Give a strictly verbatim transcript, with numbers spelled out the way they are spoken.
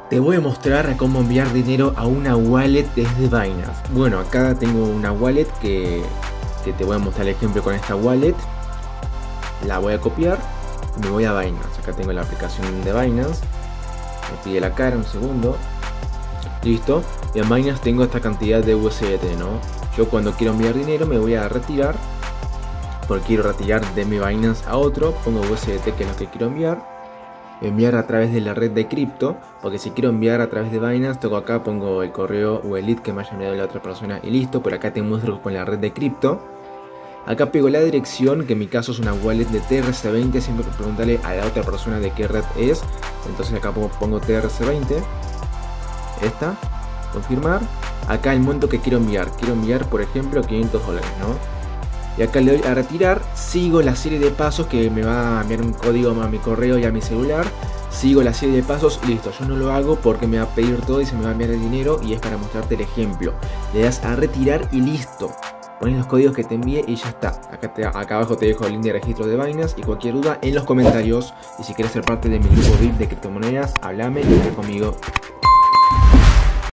Te voy a mostrar cómo enviar dinero a una wallet desde Binance. Bueno, acá tengo una wallet que, que te voy a mostrar el ejemplo con esta wallet. La voy a copiar y me voy a Binance. Acá tengo la aplicación de Binance. Me pide la cara, un segundo. Listo. Y en Binance tengo esta cantidad de U S D T, ¿no? Yo cuando quiero enviar dinero me voy a retirar. Porque quiero retirar de mi Binance a otro. Pongo U S D T, que es lo que quiero enviar. Enviar a través de la red de cripto, porque si quiero enviar a través de Binance, toco acá, pongo el correo o el lead que me haya enviado la otra persona y listo. Pero acá te muestro con la red de cripto. Acá pego la dirección, que en mi caso es una wallet de T R C veinte, siempre preguntarle a la otra persona de qué red es. Entonces acá pongo, pongo T R C veinte, esta, confirmar. Acá el monto que quiero enviar, quiero enviar por ejemplo quinientos dólares, ¿no? Y acá le doy a retirar, sigo la serie de pasos que me va a enviar un código a mi correo y a mi celular. Sigo la serie de pasos, listo. Yo no lo hago porque me va a pedir todo y se me va a enviar el dinero, y es para mostrarte el ejemplo. Le das a retirar y listo. Pones los códigos que te envíe y ya está. Acá, te, acá abajo te dejo el link de registro de Binance y cualquier duda en los comentarios. Y si quieres ser parte de mi grupo V I P de criptomonedas, háblame y vete conmigo.